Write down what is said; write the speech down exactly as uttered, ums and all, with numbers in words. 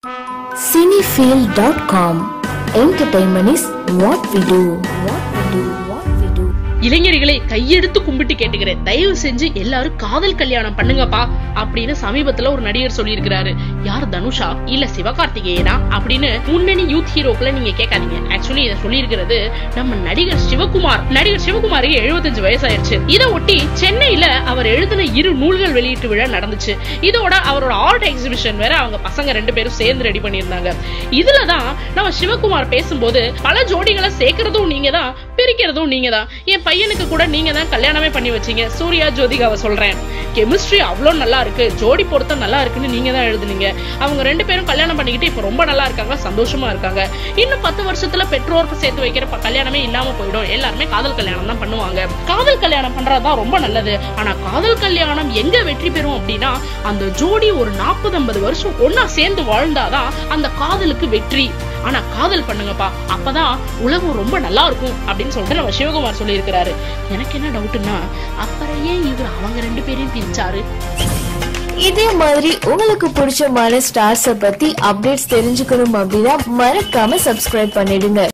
Cine Field dot com. Entertainment is what we do. What we do. What we do. இளைஞர்களை கையெடுத்து கும்பிட்டு கேட்டுக்கிறேன், தயவு செஞ்சு எல்லாரும் காதல் கல்யாணம் பண்ணுங்கப்பா அப்படின்னு சமீபத்துல ஒரு நடிகர் சொல்லி இருக்கிறாரு. யார், தனுஷா இல்ல சிவகார்த்திகேயனா அப்படின்னு முன்னணி யூத் ஹீரோக்களை நீங்க கேட்காதீங்க. ஆக்சுவலி இதை சொல்லி இருக்கிறது நம்ம நடிகர் சிவகுமார். நடிகர் சிவகுமாருக்கு எழுபத்தஞ்சு வயசாயிருச்சு. இதை ஒட்டி சென்னையில அவர் எழுதின இரு நூல்கள் வெளியீட்டு விழா நடந்துச்சு. இதோட அவரோட ஆர்ட் எக்ஸிபிஷன் வேற அவங்க பசங்க ரெண்டு பேரும் சேர்ந்து ரெடி பண்ணியிருந்தாங்க. இதுலதான் நம்ம சிவகுமார் பேசும்போது பல ஜோடிகளை சேர்க்கறதும் நீங்க தான், பிரிக்கிறதும் நீங்க தான். என் பையனுக்கு கூட நீங்க தான் கல்யாணமே பண்ணி வச்சீங்க. சூர்யா ஜோதிகாவை சொல்றேன். கெமிஸ்ட்ரி அவ்வளவு நல்லா இருக்கு, ஜோடி பொருத்தம் நல்லா இருக்குன்னு நீங்க தான் எழுதுனீங்க. அவங்க ரெண்டு பேரும் கல்யாணம் பண்ணிக்கிட்டு இப்ப ரொம்ப நல்லா இருக்காங்க, சந்தோஷமா இருக்காங்க. இன்னும் பத்து வருஷத்துல பெற்றோருக்கு சேர்த்து வைக்கிற கல்யாணமே இல்லாம போயிடும். எல்லாருமே காதல் கல்யாணம் தான் பண்ணுவாங்க. காதல் கல்யாணம் பண்றதுதான் ரொம்ப நல்லது. ஆனா காதல் கல்யாணம் எங்க வெற்றி பெறும் அப்படின்னா, அந்த ஜோடி ஒரு நாற்பது ஐம்பது வருஷம் ஒன்னா சேர்ந்து வாழ்ந்தாதான் அந்த காதலுக்கு வெற்றி. ஆனா காதல் பண்ணுங்கப்பா, அப்பதான் உலகம் ரொம்ப நல்லா இருக்கும் அப்படின்னு சொல்லிட்டு நம்ம சிவகுமார் சொல்லி இருக்கிறாரு. எனக்கு என்ன டவுட்னா, அப்புறம் ஏன் இவர் அவங்க ரெண்டு பேரையும் பிரிச்சாரு? இதே மாதிரி உங்களுக்கு பிடிச்சமான ஸ்டார்ஸ பத்தி அப்டேட்ஸ் தெரிஞ்சுக்கணும் அப்படின்னா மறக்காம சப்ஸ்கிரைப் பண்ணிடுங்க.